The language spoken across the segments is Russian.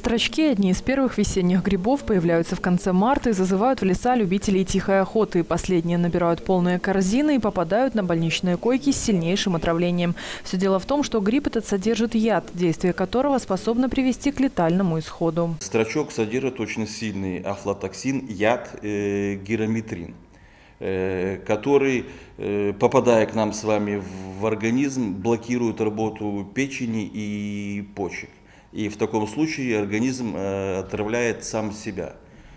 Строчки – одни из первых весенних грибов, появляются в конце марта и зазывают в леса любителей тихой охоты. Последние набирают полные корзины и попадают на больничные койки с сильнейшим отравлением. Все дело в том, что гриб этот содержит яд, действие которого способно привести к летальному исходу. Строчок содержит очень сильный афлатоксин, яд гирометрин, который, попадая к нам с вами в организм, блокирует работу печени и почек. И в таком случае организм отравляет сам себя.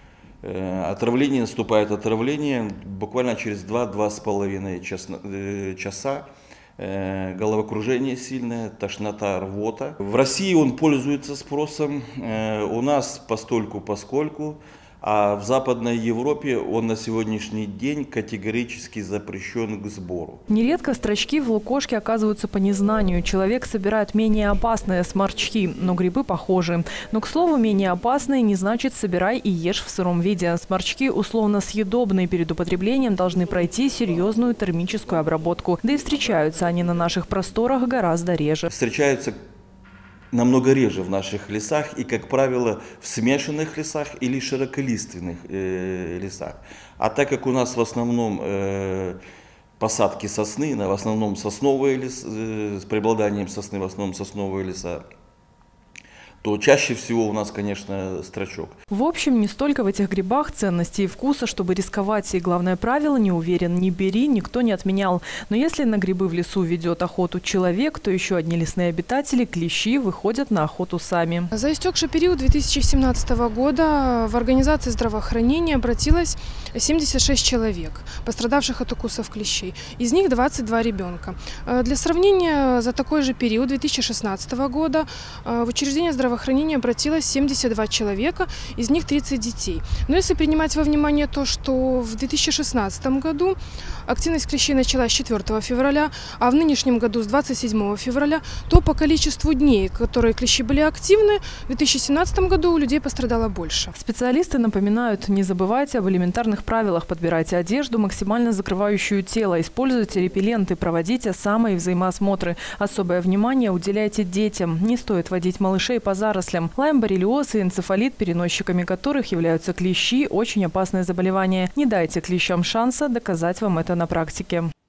Наступает отравление буквально через 2–2,5 часа. Головокружение сильное, тошнота, рвота. В России он пользуется спросом, у нас постольку-поскольку, а в Западной Европе он на сегодняшний день категорически запрещен к сбору. Нередко строчки в лукошке оказываются по незнанию. Человек собирает менее опасные сморчки, но грибы похожи. Но, к слову, менее опасные не значит собирай и ешь в сыром виде. Сморчки условно съедобные, перед употреблением должны пройти серьезную термическую обработку. Да и встречаются они на наших просторах гораздо реже. Встречаются намного реже в наших лесах и, как правило, в смешанных лесах или широколиственных лесах. А так как у нас в основном посадки сосны, в основном сосновые леса, с преобладанием сосны, в основном сосновые леса, то чаще всего у нас, конечно, строчок. В общем, не столько в этих грибах ценности и вкуса, чтобы рисковать. И главное правило – не уверен, не бери, никто не отменял. Но если на грибы в лесу ведет охоту человек, то еще одни лесные обитатели, клещи, выходят на охоту сами. За истекший период 2017 года в организации здравоохранения обратилось 76 человек, пострадавших от укусов клещей. Из них 22 ребенка. Для сравнения, за такой же период 2016 года в учреждение здравоохранения обратилось 72 человека, из них 30 детей. Но если принимать во внимание то, что в 2016 году активность клещей началась с 4 февраля, а в нынешнем году с 27 февраля, то по количеству дней, которые клещи были активны, в 2017 году у людей пострадало больше. Специалисты напоминают, не забывайте об элементарных правилах. Подбирайте одежду, максимально закрывающую тело, используйте репелленты, проводите самые взаимоосмотры. Особое внимание уделяйте детям. Не стоит водить малышей по зарослям. Лайм, боррелиоз и энцефалит, переносчиками которых являются клещи, очень опасное заболевание. Не дайте клещам шанса доказать вам это на практике.